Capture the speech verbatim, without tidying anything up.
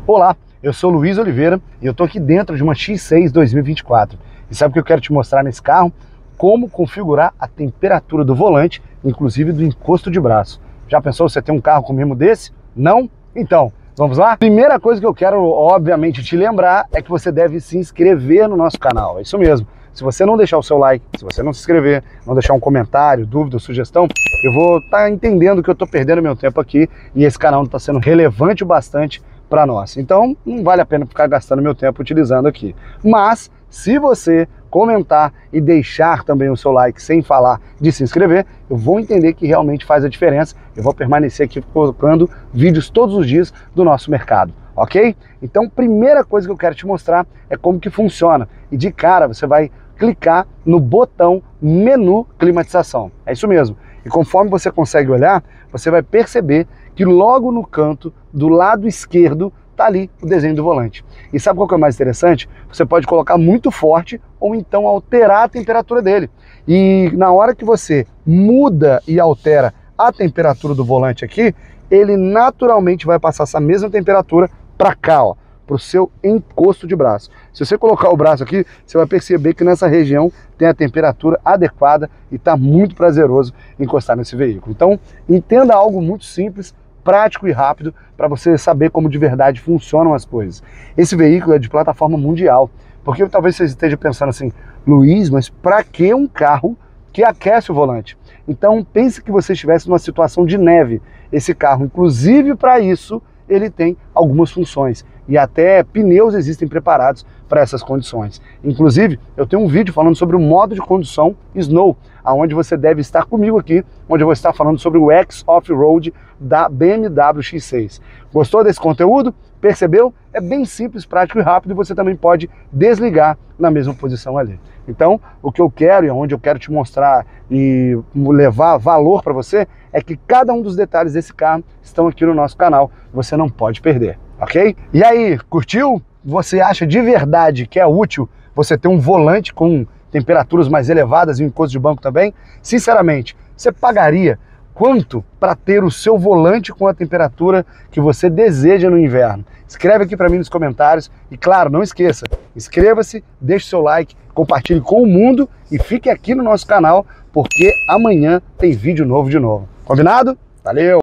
Olá, eu sou Luiz Oliveira e eu estou aqui dentro de uma X seis dois mil e vinte e quatro. E sabe o que eu quero te mostrar nesse carro? Como configurar a temperatura do volante, inclusive do encosto de braço. Já pensou você ter um carro com o mesmo desse? Não? Então, vamos lá? Primeira coisa que eu quero, obviamente, te lembrar é que você deve se inscrever no nosso canal. É isso mesmo. Se você não deixar o seu like, se você não se inscrever, não deixar um comentário, dúvida, sugestão, eu vou estar entendendo que eu estou perdendo meu tempo aqui e esse canal não está sendo relevante o bastante para nós. Então, não vale a pena ficar gastando meu tempo utilizando aqui. Mas, se você comentar e deixar também o seu like sem falar de se inscrever, eu vou entender que realmente faz a diferença. Eu vou permanecer aqui colocando vídeos todos os dias do nosso mercado, ok? Então, primeira coisa que eu quero te mostrar é como que funciona. E de cara, você vai clicar no botão menu climatização. É isso mesmo. E conforme você consegue olhar, você vai perceber que logo no canto do lado esquerdo está ali o desenho do volante. E sabe qual que é o mais interessante? Você pode colocar muito forte ou então alterar a temperatura dele. E na hora que você muda e altera a temperatura do volante aqui, ele naturalmente vai passar essa mesma temperatura para cá, ó, para o seu encosto de braço. Se você colocar o braço aqui, você vai perceber que nessa região tem a temperatura adequada e está muito prazeroso encostar nesse veículo. Então, entenda algo muito simples, prático e rápido para você saber como de verdade funcionam as coisas. Esse veículo é de plataforma mundial, porque talvez você esteja pensando assim, Luiz, mas para que um carro que aquece o volante? Então, pense que você estivesse numa situação de neve. Esse carro, inclusive para isso, ele tem algumas funções e até pneus existem preparados para essas condições. Inclusive, eu tenho um vídeo falando sobre o modo de condução Snow, aonde você deve estar comigo aqui, onde eu vou estar falando sobre o X Off-Road da B M W X seis. Gostou desse conteúdo? Percebeu? É bem simples, prático e rápido e você também pode desligar na mesma posição ali. Então, o que eu quero e onde eu quero te mostrar e levar valor para você é que cada um dos detalhes desse carro estão aqui no nosso canal. Você não pode perder, ok? E aí, curtiu? Você acha de verdade que é útil você ter um volante com temperaturas mais elevadas e um encosto de banco também? Sinceramente, você pagaria quanto para ter o seu volante com a temperatura que você deseja no inverno? Escreve aqui para mim nos comentários e claro, não esqueça, inscreva-se, deixe seu like, compartilhe com o mundo e fique aqui no nosso canal porque amanhã tem vídeo novo de novo. Combinado? Valeu!